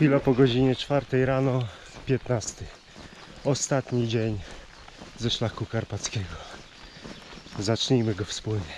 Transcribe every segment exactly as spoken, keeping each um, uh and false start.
chwila po godzinie czwartej rano, piętnasty. Ostatni dzień ze szlaku karpackiego. Zacznijmy go wspólnie.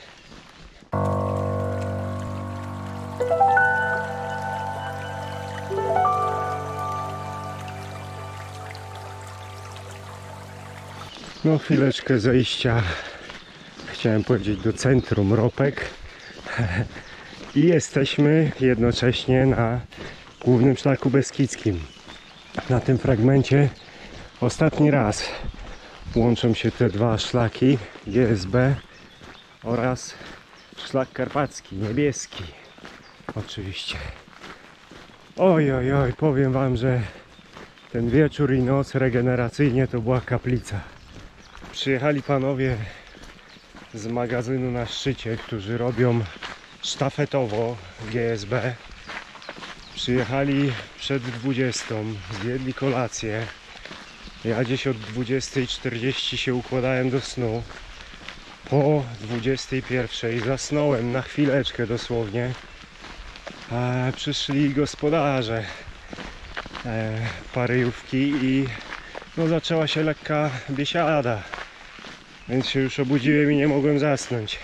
No chwileczkę zejścia, chciałem powiedzieć, do centrum Ropek. I jesteśmy jednocześnie na głównym szlaku beskidzkim. Na tym fragmencie ostatni raz łączą się te dwa szlaki, G S B oraz szlak karpacki, niebieski oczywiście. Oj, oj, oj, powiem wam, że ten wieczór i noc regeneracyjnie to była kaplica. Przyjechali panowie z magazynu na szczycie, którzy robią sztafetowo G S B. Przyjechali przed dwudziestą, zjedli kolację. Ja gdzieś od dwudziestej czterdzieści się układałem do snu. Po dwudziestej pierwszej zasnąłem na chwileczkę dosłownie. A przyszli gospodarze e, paryjówki i no, zaczęła się lekka biesiada. Więc się już obudziłem i nie mogłem zasnąć.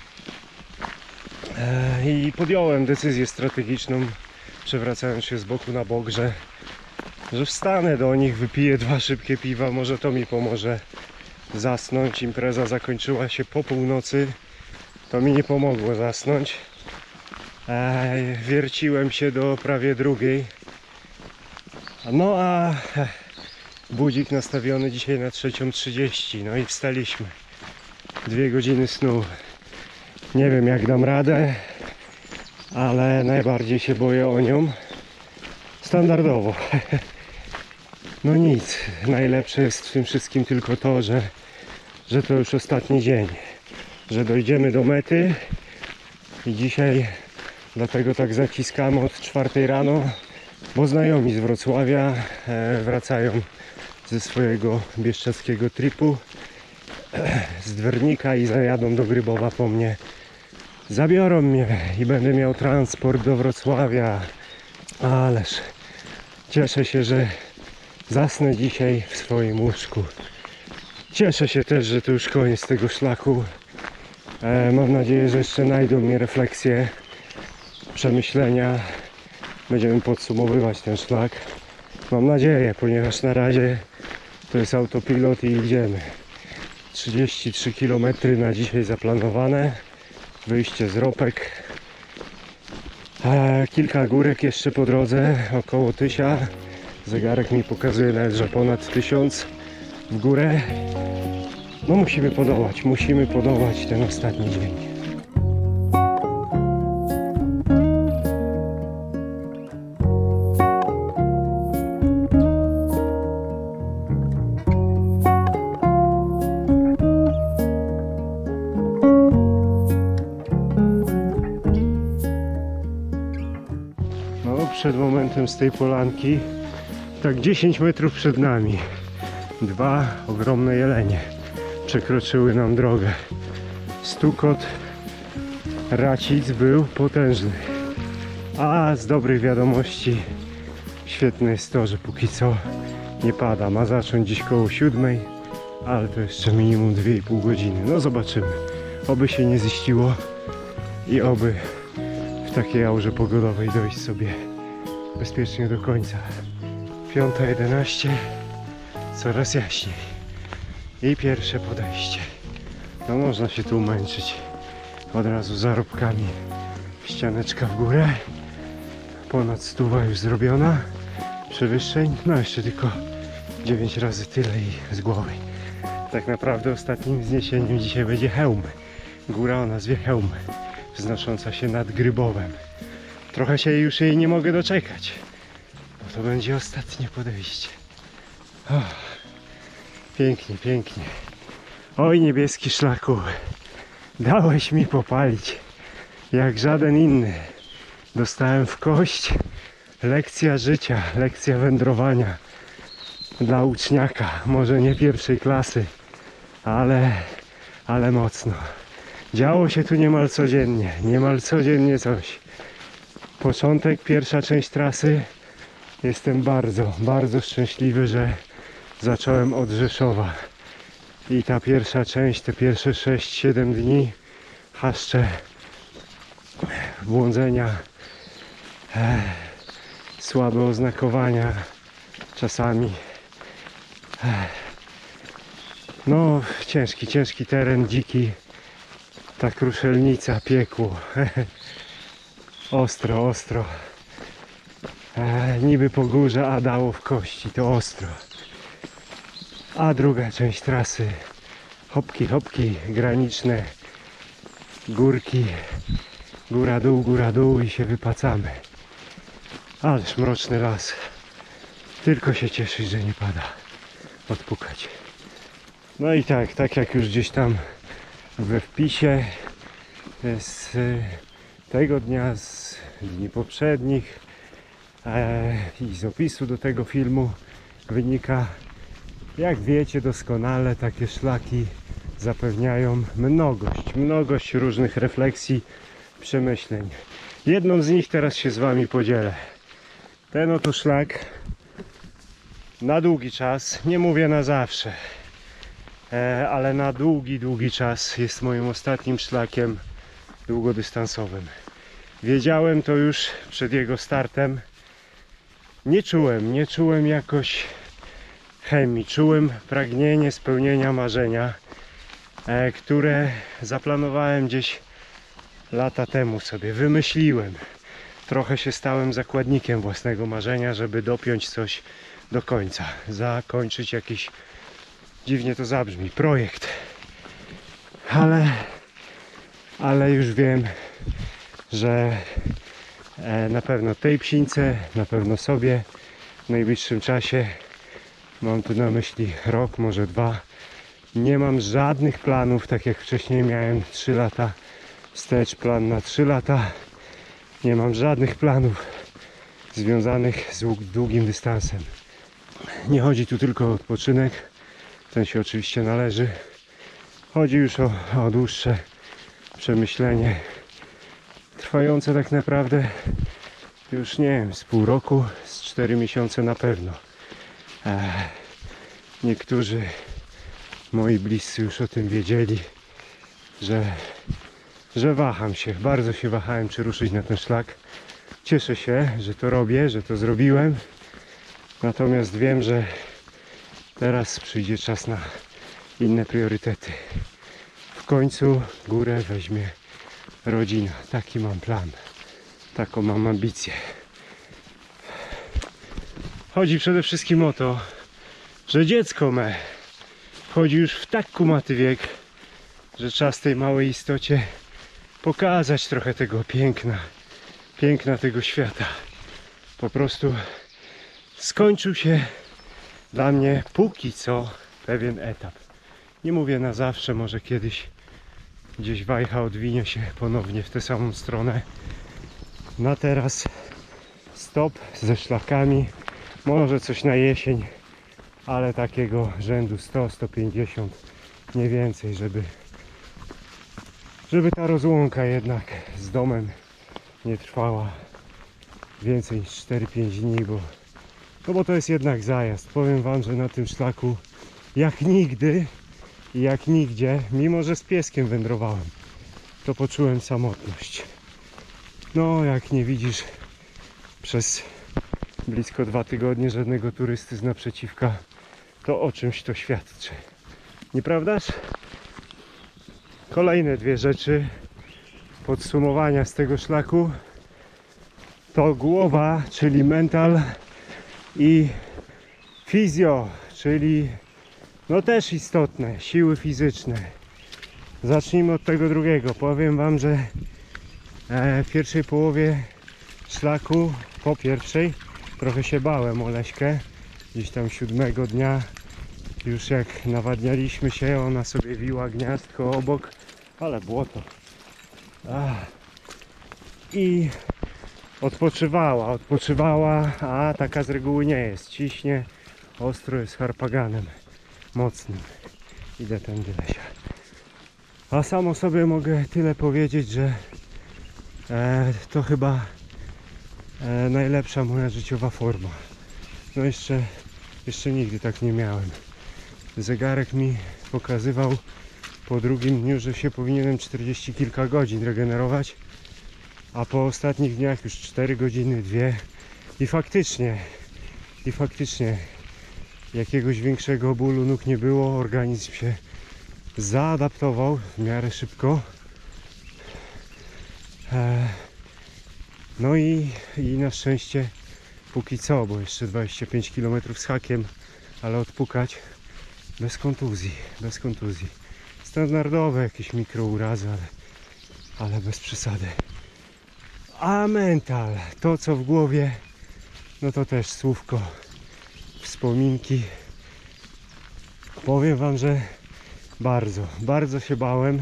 E, I podjąłem decyzję strategiczną, przewracając się z boku na bok, że, że wstanę do nich, wypiję dwa szybkie piwa, może to mi pomoże zasnąć. Impreza zakończyła się po północy, to mi nie pomogło zasnąć. E, wierciłem się do prawie drugiej. No a budzik nastawiony dzisiaj na trzecią trzydzieści, no i wstaliśmy. Dwie godziny snu. Nie wiem, jak dam radę, ale najbardziej się boję o nią. Standardowo. No nic, najlepsze jest w tym wszystkim tylko to, że, że to już ostatni dzień. Że dojdziemy do mety i dzisiaj dlatego tak zaciskamy od czwartej rano, bo znajomi z Wrocławia e, wracają ze swojego bieszczadzkiego tripu z Dwernika i zajadą do Grybowa po mnie. Zabiorą mnie i będę miał transport do Wrocławia. Ależ cieszę się, że zasnę dzisiaj w swoim łóżku. Cieszę się też, że to już koniec tego szlaku. E, mam nadzieję, że jeszcze znajdą mnie refleksje, przemyślenia. Będziemy podsumowywać ten szlak. Mam nadzieję, ponieważ na razie to jest autopilot i idziemy. trzydzieści trzy kilometry na dzisiaj zaplanowane. Wyjście z Ropek. E, kilka górek jeszcze po drodze, około tysia. Zegarek mi pokazuje nawet, że ponad tysiąc w górę. No musimy podołać, musimy podołać ten ostatni dzień. Przed momentem z tej polanki, tak dziesięć metrów przed nami, dwa ogromne jelenie przekroczyły nam drogę. Stukot racic był potężny, a z dobrych wiadomości świetne jest to, że póki co nie pada. Ma zacząć dziś koło siódmej, ale to jeszcze minimum dwie i pół godziny. No zobaczymy, oby się nie ziściło i oby w takiej aurze pogodowej dojść sobie bezpiecznie do końca. Piąta jedenaście, coraz jaśniej. I pierwsze podejście. No można się tu męczyć. Od razu zarobkami. Ścianeczka w górę. Ponad stuwa już zrobiona. Przewyższeń. No jeszcze tylko dziewięć razy tyle i z głowy. Tak naprawdę ostatnim wzniesieniem dzisiaj będzie Chełm. Góra o nazwie Chełm, wznosząca się nad Grybowem. Trochę się już jej nie mogę doczekać, bo to będzie ostatnie podejście. Oh, pięknie, pięknie. Oj, niebieski szlaku, dałeś mi popalić jak żaden inny. Dostałem w kość. Lekcja życia, lekcja wędrowania dla uczniaka, może nie pierwszej klasy, ale, ale mocno. Działo się tu niemal codziennie, niemal codziennie coś. Początek, pierwsza część trasy Jestem bardzo, bardzo szczęśliwy, że zacząłem od Rzeszowa. I ta pierwsza część, te pierwsze sześć siedem dni chaszcze, błądzenia, e, słabe oznakowania czasami. E, no, ciężki, ciężki teren, dziki, ta kruszelnica, piekło. Ostro, ostro. E, niby po górze, a dało w kości, to ostro. A druga część trasy, hopki, hopki, graniczne, górki, góra, dół, góra, dół i się wypacamy. Ależ mroczny las. Tylko się cieszyć, że nie pada. Odpukać. No i tak, tak jak już gdzieś tam we wpisie z tego dnia, z dni poprzednich e, i z opisu do tego filmu wynika, jak wiecie doskonale, takie szlaki zapewniają mnogość, mnogość różnych refleksji, przemyśleń. Jedną z nich teraz się z wami podzielę. Ten oto szlak na długi czas, nie mówię na zawsze, e, ale na długi, długi czas jest moim ostatnim szlakiem długodystansowym. Wiedziałem to już przed jego startem. Nie czułem, nie czułem jakoś chemii, czułem pragnienie spełnienia marzenia, e, które zaplanowałem gdzieś lata temu sobie, wymyśliłem. Trochę się stałem zakładnikiem własnego marzenia, żeby dopiąć coś do końca, zakończyć jakiś, dziwnie to zabrzmi, projekt. Ale, ale już wiem, że e, na pewno tej psińce, na pewno sobie w najbliższym czasie, mam tu na myśli rok, może dwa, nie mam żadnych planów, tak jak wcześniej miałem trzy lata wstecz, plan na trzy lata. Nie mam żadnych planów związanych z długim dystansem. Nie chodzi tu tylko o odpoczynek, ten się oczywiście należy. Chodzi już o, o dłuższe przemyślenie, trwające tak naprawdę już nie wiem, z pół roku, z cztery miesiące na pewno. Eee, niektórzy moi bliscy już o tym wiedzieli, że, że waham się, bardzo się wahałem, czy ruszyć na ten szlak. Cieszę się, że to robię, że to zrobiłem. Natomiast wiem, że teraz przyjdzie czas na inne priorytety. W końcu górę weźmie rodzina. Taki mam plan. Taką mam ambicję. Chodzi przede wszystkim o to, że dziecko me wchodzi już w tak kumaty wiek, że czas tej małej istocie pokazać trochę tego piękna, piękna tego świata. Po prostu skończył się dla mnie póki co pewien etap. Nie mówię na zawsze, może kiedyś gdzieś wajcha odwinie się ponownie w tę samą stronę. Na teraz stop ze szlakami, może coś na jesień, ale takiego rzędu sto sto pięćdziesiąt, nie więcej, żeby żeby ta rozłąka jednak z domem nie trwała więcej niż cztery pięć dni, bo, no bo to jest jednak zajazd. Powiem wam, że na tym szlaku jak nigdy i jak nigdzie, mimo że z pieskiem wędrowałem, to poczułem samotność. No, jak nie widzisz przez blisko dwa tygodnie żadnego turysty z naprzeciwka, to o czymś to świadczy. Nieprawdaż? Kolejne dwie rzeczy podsumowania z tego szlaku to głowa, czyli mental, i fizjo, czyli no też istotne, siły fizyczne. Zacznijmy od tego drugiego. Powiem wam, że w pierwszej połowie szlaku, po pierwszej, trochę się bałem o Leśkę. Gdzieś tam siódmego dnia, już jak nawadnialiśmy się, ona sobie wiła gniazdko obok, ale błoto. Ach. I odpoczywała, odpoczywała, a taka z reguły nie jest. Ciśnie, ostro, jest harpaganem mocnym. Idę tędy, Lesia. A samo sobie mogę tyle powiedzieć, że e, to chyba e, najlepsza moja życiowa forma. No jeszcze, jeszcze nigdy tak nie miałem. Zegarek mi pokazywał po drugim dniu, że się powinienem czterdzieści kilka godzin regenerować, a po ostatnich dniach już cztery godziny, dwie i faktycznie, i faktycznie jakiegoś większego bólu nóg nie było, organizm się zaadaptował w miarę szybko. No i, i na szczęście póki co, bo jeszcze dwadzieścia pięć kilometrów z hakiem, ale odpukać bez kontuzji, bez kontuzji. Standardowe jakieś mikrourazy, ale, ale bez przesady. A mental, to co w głowie, no to też słówko, wspominki. Powiem wam, że bardzo, bardzo się bałem,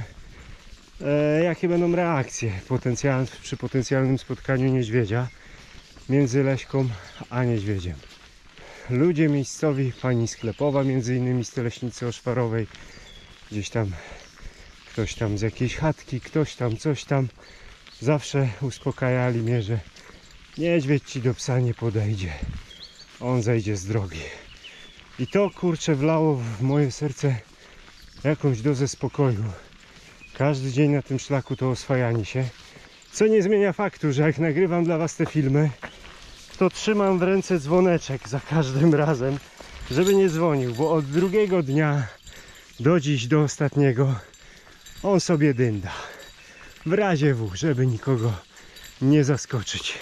e, jakie będą reakcje potencjal, przy potencjalnym spotkaniu niedźwiedzia między Leśką a niedźwiedziem. Ludzie miejscowi, pani sklepowa między innymi z Teleśnicy Oszwarowej, gdzieś tam ktoś tam z jakiejś chatki, ktoś tam, coś tam, zawsze uspokajali mnie, że niedźwiedź ci do psa nie podejdzie, on zejdzie z drogi. I to kurczę wlało w moje serce jakąś dozę spokoju. Każdy dzień na tym szlaku to oswajanie się, co nie zmienia faktu, że jak nagrywam dla was te filmy, to trzymam w ręce dzwoneczek za każdym razem, żeby nie dzwonił, bo od drugiego dnia do dziś, do ostatniego on sobie dynda. W razie W, żeby nikogo nie zaskoczyć.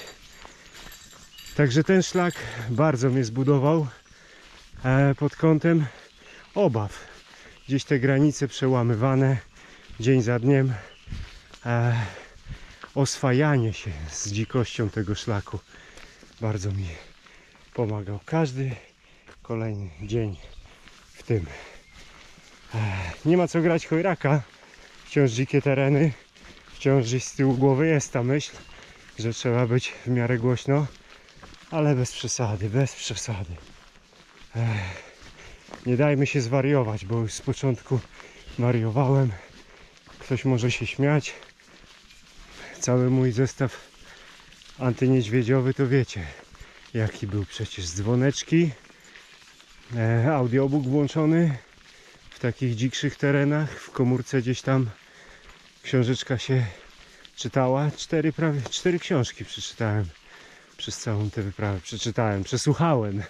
Także ten szlak bardzo mnie zbudował e, pod kątem obaw. Gdzieś te granice przełamywane dzień za dniem. E, oswajanie się z dzikością tego szlaku bardzo mi pomagał. Każdy kolejny dzień w tym. E, nie ma co grać chojraka. Wciąż dzikie tereny. Wciąż gdzieś z tyłu głowy jest ta myśl, że trzeba być w miarę głośno, ale bez przesady, bez przesady. Ech, nie dajmy się zwariować, bo już z początku wariowałem. Ktoś może się śmiać. Cały mój zestaw antyniedźwiedziowy to wiecie, jaki był przecież. Dzwoneczki, e, audiobook włączony w takich dzikszych terenach, w komórce gdzieś tam książeczka się czytała. Cztery, prawie, cztery książki przeczytałem przez całą tę wyprawę. Przeczytałem, przesłuchałem.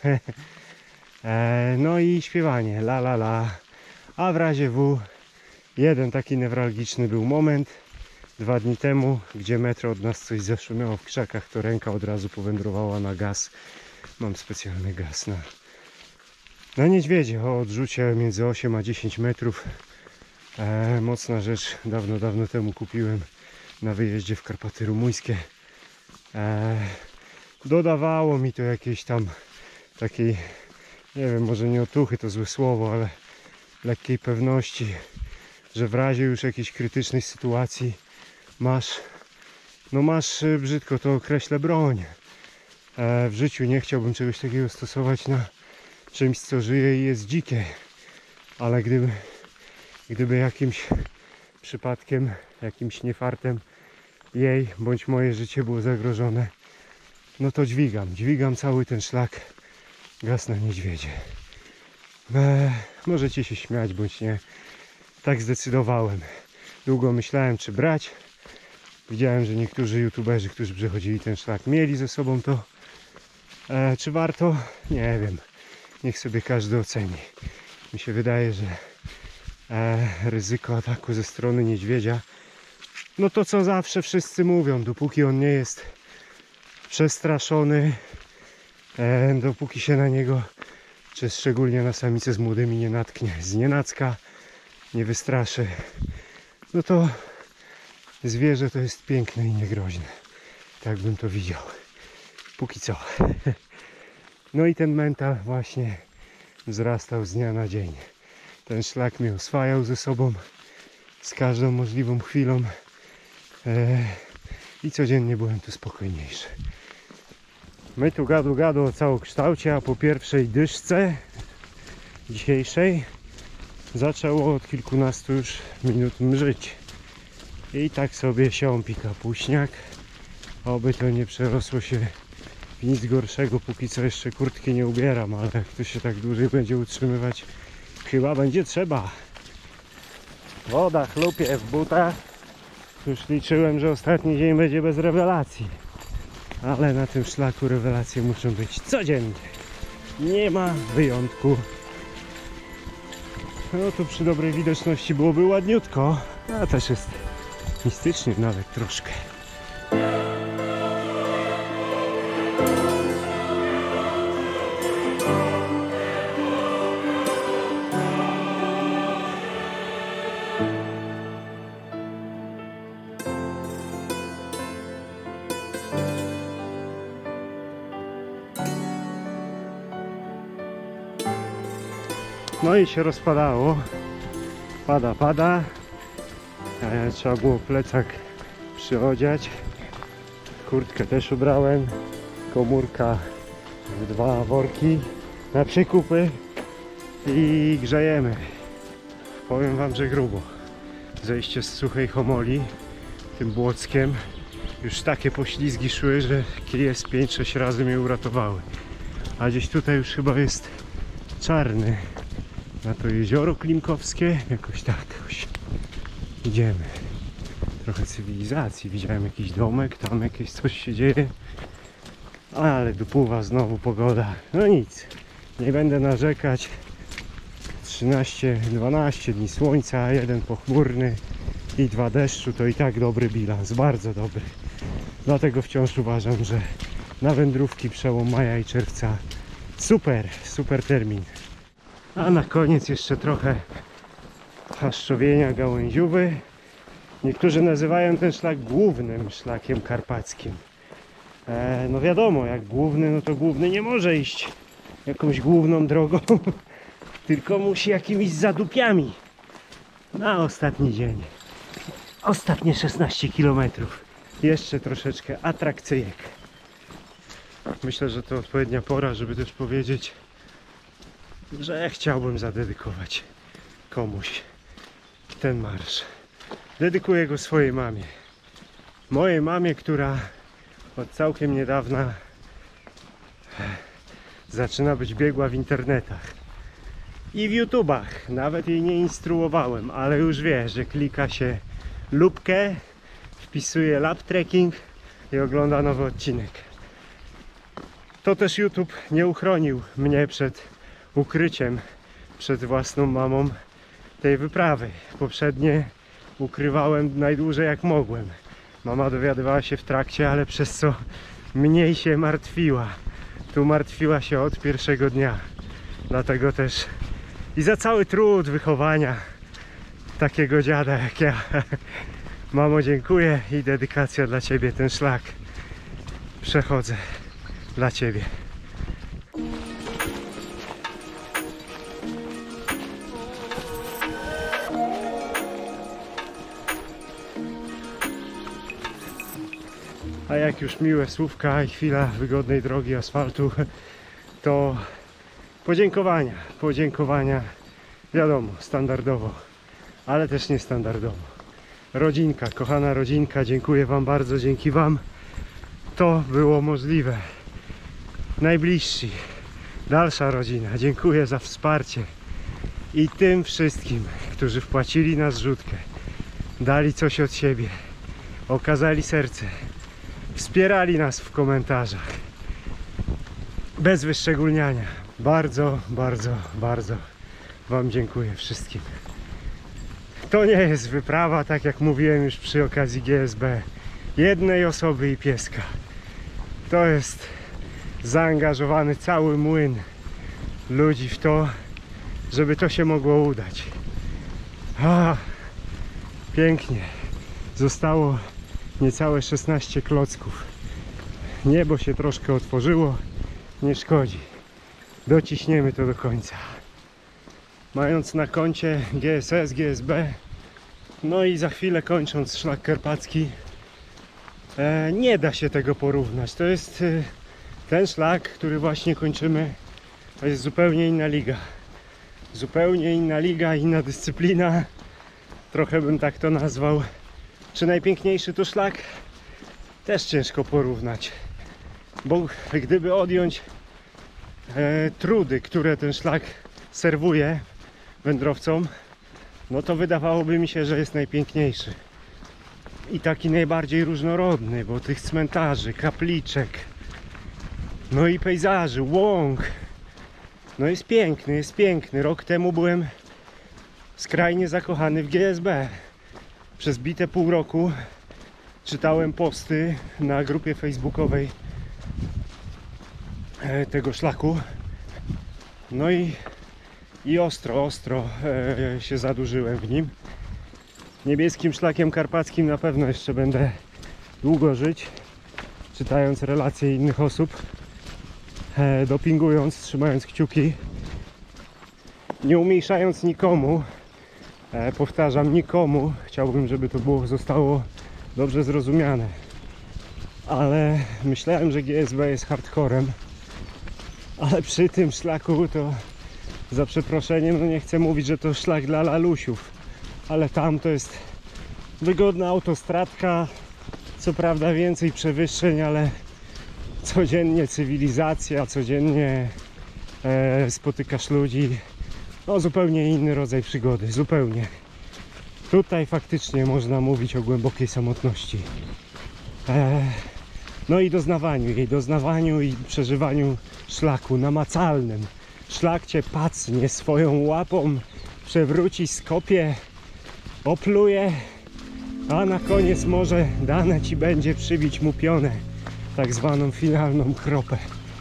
e, no i śpiewanie, la la la. A w razie W jeden taki newralgiczny był moment dwa dni temu, gdzie metro od nas coś zaszumiało w krzakach, to ręka od razu powędrowała na gaz. Mam specjalny gaz na, na niedźwiedzie o odrzucie między osiem a dziesięć metrów. E, mocna rzecz, dawno, dawno temu kupiłem na wyjeździe w Karpaty Rumuńskie. E, dodawało mi to jakiejś tam takiej, nie wiem, może nie otuchy to złe słowo, ale lekkiej pewności, że w razie już jakiejś krytycznej sytuacji masz, no masz, brzydko to określę, broń. E, w życiu nie chciałbym czegoś takiego stosować na czymś, co żyje i jest dzikie, ale gdyby Gdyby jakimś przypadkiem, jakimś niefartem jej bądź moje życie było zagrożone, no to dźwigam, dźwigam cały ten szlak, gaz na niedźwiedzie. Eee, możecie się śmiać bądź nie, tak zdecydowałem. Długo myślałem, czy brać. Widziałem, że niektórzy youtuberzy, którzy przechodzili ten szlak, mieli ze sobą to. Eee, czy warto? Nie wiem. Niech sobie każdy oceni. Mi się wydaje, że E, ryzyko ataku ze strony niedźwiedzia, no to co zawsze wszyscy mówią, dopóki on nie jest przestraszony, e, dopóki się na niego, czy szczególnie na samicę z młodymi nie natknie znienacka, nie wystraszy, no to zwierzę to jest piękne i niegroźne. Tak bym to widział. Póki co. No i ten mental właśnie wzrastał z dnia na dzień. Ten szlak mnie oswajał ze sobą z każdą możliwą chwilą e, i codziennie byłem tu spokojniejszy. My tu gadu gadu o całokształcie, a po pierwszej dyszce dzisiejszej zaczęło od kilkunastu już minut mrzyć. I tak sobie siąpi kapuśniak, oby to nie przerosło się nic gorszego, póki co jeszcze kurtki nie ubieram, ale jak to się tak dłużej będzie utrzymywać, chyba będzie trzeba. Woda chlupie w butach. Już liczyłem, że ostatni dzień będzie bez rewelacji, ale na tym szlaku rewelacje muszą być codziennie. Nie ma wyjątku. No tu przy dobrej widoczności byłoby ładniutko, a też jest mistycznie nawet troszkę. No i się rozpadało. Pada, pada. E, trzeba było plecak przyodziać. Kurtkę też ubrałem. Komórka w dwa worki na przykupy. I grzejemy. Powiem wam, że grubo. Zejście z suchej Homoli tym Błockiem. Już takie poślizgi szły, że kije z pięć sześć razy mnie uratowały. A gdzieś tutaj już chyba jest czarny. Na to jezioro Klimkowskie, jakoś tak, jakoś idziemy. Trochę cywilizacji, widziałem jakiś domek, tam jakieś coś się dzieje. Ale dopływa znowu pogoda. No nic, nie będę narzekać. trzynaście dwanaście dni słońca, jeden pochmurny i dwa deszczu, to i tak dobry bilans, bardzo dobry. Dlatego wciąż uważam, że na wędrówki przełom maja i czerwca super, super termin. A na koniec jeszcze trochę chaszczowienia gałęziówy. Niektórzy nazywają ten szlak głównym szlakiem karpackim. E, no wiadomo, jak główny, no to główny nie może iść jakąś główną drogą, tylko musi jakimiś zadupiami. Na ostatni dzień. Ostatnie szesnaście kilometrów. Jeszcze troszeczkę atrakcyjek. Myślę, że to odpowiednia pora, żeby też powiedzieć, że chciałbym zadedykować komuś ten marsz. Dedykuję go swojej mamie. Mojej mamie, która od całkiem niedawna zaczyna być biegła w internetach i w YouTubach. Nawet jej nie instruowałem, ale już wie, że klika się lubkę, wpisuje lap trekking i ogląda nowy odcinek. To też YouTube nie uchronił mnie przed ukryciem przed własną mamą tej wyprawy. Poprzednie ukrywałem najdłużej jak mogłem. Mama dowiadywała się w trakcie, ale przez co mniej się martwiła. Tu martwiła się od pierwszego dnia. Dlatego też i za cały trud wychowania takiego dziada jak ja. Mamo, dziękuję i dedykacja dla ciebie. Ten szlak przechodzę dla ciebie. A jak już miłe słówka i chwila wygodnej drogi asfaltu, to podziękowania, podziękowania, wiadomo, standardowo, ale też niestandardowo. Rodzinka, kochana rodzinka, dziękuję wam bardzo, dzięki wam to było możliwe. Najbliżsi, dalsza rodzina, dziękuję za wsparcie i tym wszystkim, którzy wpłacili na zrzutkę, dali coś od siebie, okazali serce, wspierali nas w komentarzach. Bez wyszczególniania. Bardzo, bardzo, bardzo wam dziękuję wszystkim. To nie jest wyprawa, tak jak mówiłem już przy okazji G S B, jednej osoby i pieska. To jest zaangażowany cały młyn ludzi w to, żeby to się mogło udać. A, pięknie. Zostało niecałe szesnaście klocków. Niebo się troszkę otworzyło, nie szkodzi. Dociśniemy to do końca. Mając na koncie G S S, G S B, no i za chwilę kończąc szlak karpacki, e, nie da się tego porównać. To jest e, ten szlak, który właśnie kończymy, to jest zupełnie inna liga. Zupełnie inna liga, inna dyscyplina. Trochę bym tak to nazwał. Czy najpiękniejszy to szlak? Też ciężko porównać. bo gdyby odjąć e, trudy, które ten szlak serwuje wędrowcom, no to wydawałoby mi się, że jest najpiękniejszy i taki najbardziej różnorodny, bo tych cmentarzy, kapliczek, no i pejzaży, łąk, no jest piękny, jest piękny. Rok temu byłem skrajnie zakochany w G S B. Przez bite pół roku czytałem posty na grupie facebookowej tego szlaku, no i, i ostro, ostro e, się zadłużyłem w nim. Niebieskim szlakiem karpackim na pewno jeszcze będę długo żyć, czytając relacje innych osób, e, dopingując, trzymając kciuki, nie umniejszając nikomu, e, powtarzam, nikomu. Chciałbym, żeby to było, zostało dobrze zrozumiane, ale myślałem, że G S B jest hardcorem, ale przy tym szlaku to, za przeproszeniem, no nie chcę mówić, że to szlak dla lalusiów, ale tam to jest wygodna autostradka, co prawda więcej przewyższeń, ale codziennie cywilizacja, codziennie e, spotykasz ludzi, no zupełnie inny rodzaj przygody, zupełnie. Tutaj faktycznie można mówić o głębokiej samotności. E, no i doznawaniu jej, doznawaniu i przeżywaniu szlaku namacalnym. Szlak cię pacnie swoją łapą, przewróci, skopie, opluje, a na koniec może dane ci będzie przybić mu pionę, tak zwaną finalną kropę.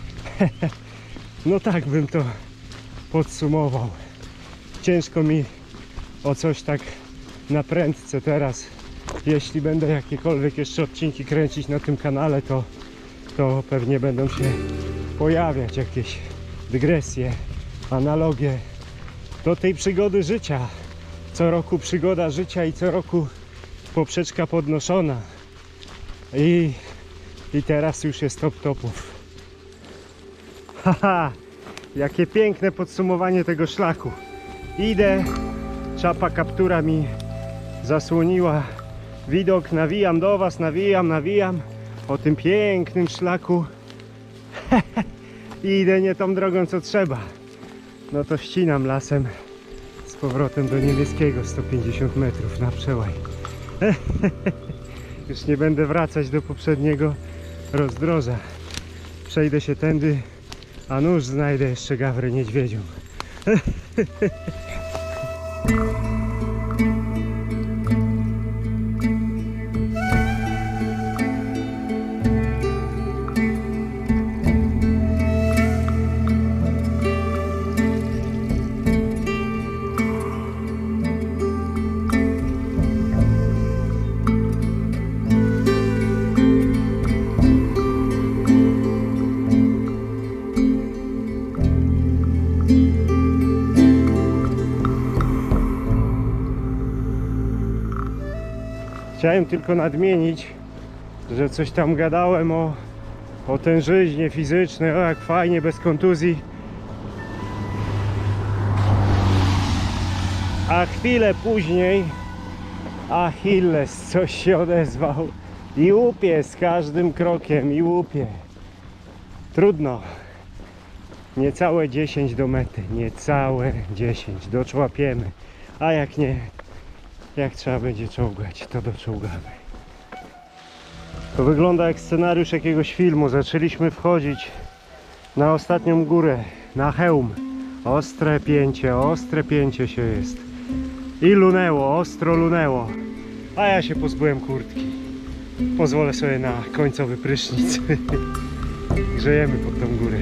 No tak bym to podsumował. Ciężko mi o coś tak na prędce teraz. Jeśli będę jakiekolwiek jeszcze odcinki kręcić na tym kanale, to, to pewnie będą się pojawiać jakieś dygresje, analogie do tej przygody życia. Co roku przygoda życia i co roku poprzeczka podnoszona. I, i teraz już jest top topów. Haha, jakie piękne podsumowanie tego szlaku. Idę, czapa kaptura mi zasłoniła widok, nawijam do was, nawijam, nawijam o tym pięknym szlaku. I idę nie tą drogą, co trzeba. No to ścinam lasem z powrotem do Niebieskiego, sto pięćdziesiąt metrów na przełaj. Już nie będę wracać do poprzedniego rozdroża. Przejdę się tędy, a nuż znajdę jeszcze gawrę niedźwiedzią. Chciałem tylko nadmienić, że coś tam gadałem o, o tężyźnie fizycznej, o jak fajnie, bez kontuzji. A chwilę później Achilles coś się odezwał i łupie z każdym krokiem, i łupie. Trudno. Niecałe dziesięć do mety, niecałe dziesięć, doczłapiemy, a jak nie, jak trzeba będzie czołgać, to doczołgamy. To wygląda jak scenariusz jakiegoś filmu. Zaczęliśmy wchodzić na ostatnią górę, na hełm. Ostre pięcie, ostre pięcie się jest. I lunęło, ostro lunęło. A ja się pozbyłem kurtki. Pozwolę sobie na końcowy prysznic. Grzejemy pod tą górę.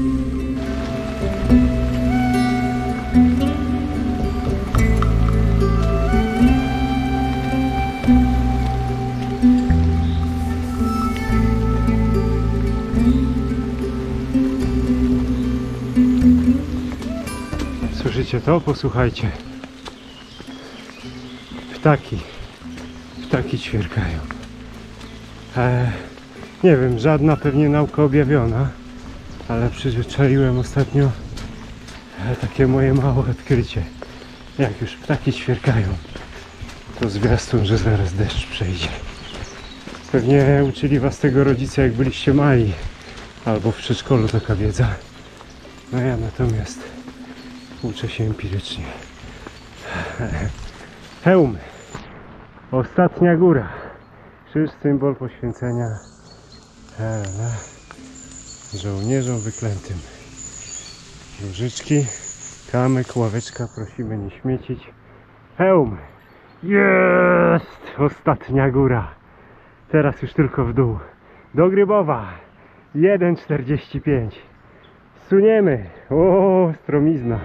Słyszycie to? Posłuchajcie. Ptaki. Ptaki ćwierkają. E, nie wiem, żadna pewnie nauka objawiona, ale przyzwyczaiłem ostatnio e, takie moje małe odkrycie. Jak już ptaki ćwierkają, to zwiastun, że zaraz deszcz przejdzie. Pewnie uczyli was tego rodzice, jak byliście mali. albo w przedszkolu taka wiedza. No ja natomiast uczę się empirycznie. Hełm. Ostatnia góra. Krzyż, symbol poświęcenia żołnierzom wyklętym. Różyczki, kamyk, ławeczka, prosimy nie śmiecić. Hełm! Jest! Ostatnia góra. Teraz już tylko w dół. Do Grybowa. jeden czterdzieści pięć. Suniemy. O, stromizna.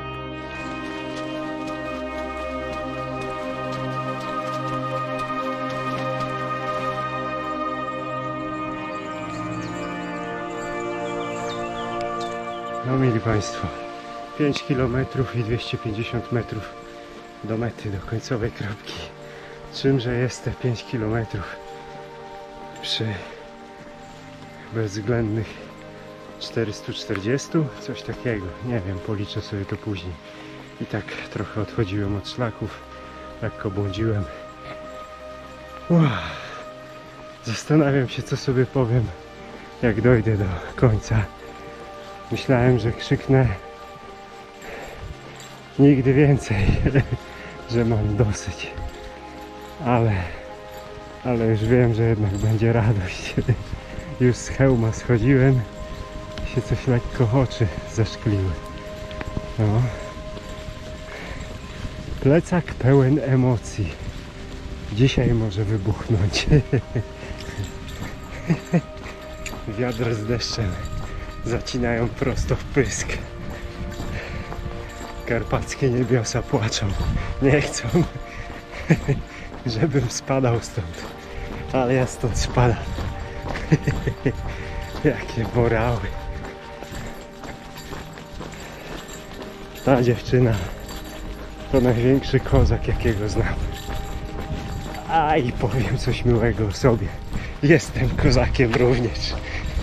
No mieli Państwo, pięć kilometrów i dwieście pięćdziesiąt metrów do mety, do końcowej kropki. Czymże jest te pięć kilometrów przy bezwzględnych czterystu czterdziestu? Coś takiego, nie wiem, policzę sobie to później. I tak trochę odchodziłem od szlaków, lekko błądziłem. Uff. Zastanawiam się, co sobie powiem, jak dojdę do końca. Myślałem, że krzyknę nigdy więcej, że mam dosyć, ale, ale już wiem, że jednak będzie radość. Już z hełma schodziłem, się coś lekko oczy zaszkliły. No. Plecak pełen emocji. Dzisiaj może wybuchnąć. Wiatr z deszczem zacinają prosto w pysk. Karpackie niebiosa płaczą. Nie chcą, żebym spadał stąd. Ale ja stąd spadam. Jakie borały. Ta dziewczyna to największy kozak, jakiego znam. A i powiem coś miłego o sobie. Jestem kozakiem również.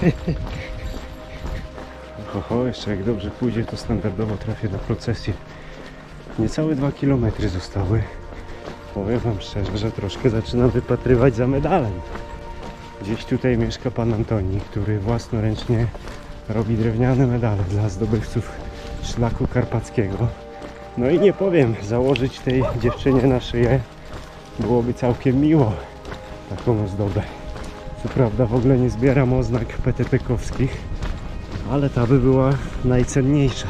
Oho, jeszcze jak dobrze pójdzie, to standardowo trafię na procesję. Niecałe dwa kilometry zostały. Powiem wam szczerze, że troszkę zaczynam wypatrywać za medalem. Gdzieś tutaj mieszka pan Antoni, który własnoręcznie robi drewniane medale dla zdobywców szlaku karpackiego. No i nie powiem, założyć tej dziewczynie na szyję byłoby całkiem miło taką ozdobę. Co prawda w ogóle nie zbieram oznak P T P-kowskich, ale ta by była najcenniejsza.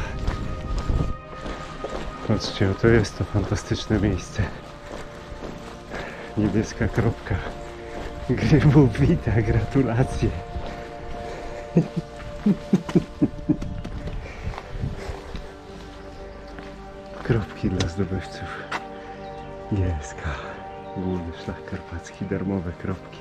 Patrzcie, oto jest to fantastyczne miejsce. Niebieska kropka. Grybów wita, gratulacje. Kropki dla zdobywców. Niebieska. Główny szlak karpacki, darmowe kropki.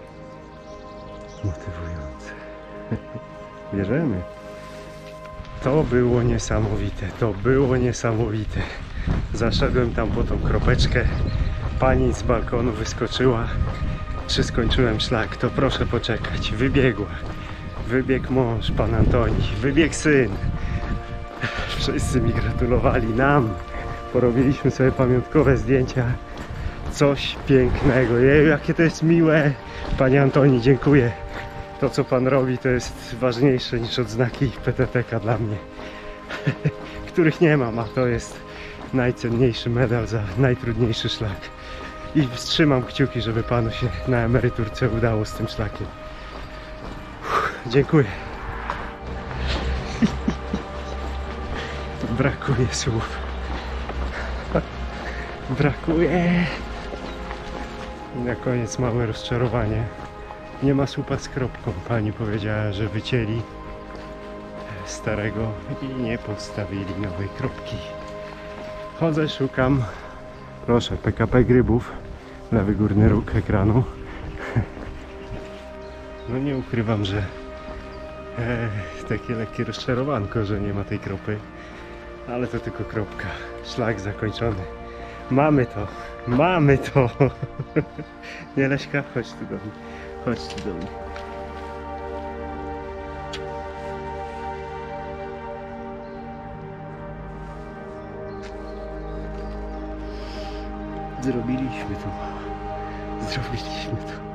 Motywujące. Bierzemy. To było niesamowite, to było niesamowite. Zaszedłem tam po tą kropeczkę. Pani z balkonu wyskoczyła. Czy skończyłem szlak? To proszę poczekać. Wybiegła. Wybiegł mąż, pan Antoni. Wybiegł syn. Wszyscy mi gratulowali, nam. Porobiliśmy sobie pamiątkowe zdjęcia. Coś pięknego. Jeju, jakie to jest miłe. Panie Antoni, dziękuję. To, co pan robi, to jest ważniejsze niż odznaki P T P K dla mnie. Których nie mam, a to jest najcenniejszy medal za najtrudniejszy szlak. I wstrzymam kciuki, żeby panu się na emeryturce udało z tym szlakiem. Uff, dziękuję. Brakuje słów. Brakuje. Na koniec małe rozczarowanie. Nie ma słupa z kropką. Pani powiedziała, że wycięli starego i nie postawili nowej kropki. Chodzę, szukam. Proszę, P K P Grybów. Lewy górny róg ekranu. No nie ukrywam, że e, takie lekkie rozczarowanko, że nie ma tej kropy. Ale to tylko kropka. Szlak zakończony. Mamy to. Mamy to. Nie, Leśka? Chodź tu do mnie. Chodź tu do mnie. Zrobiliśmy to. Zrobiliśmy to.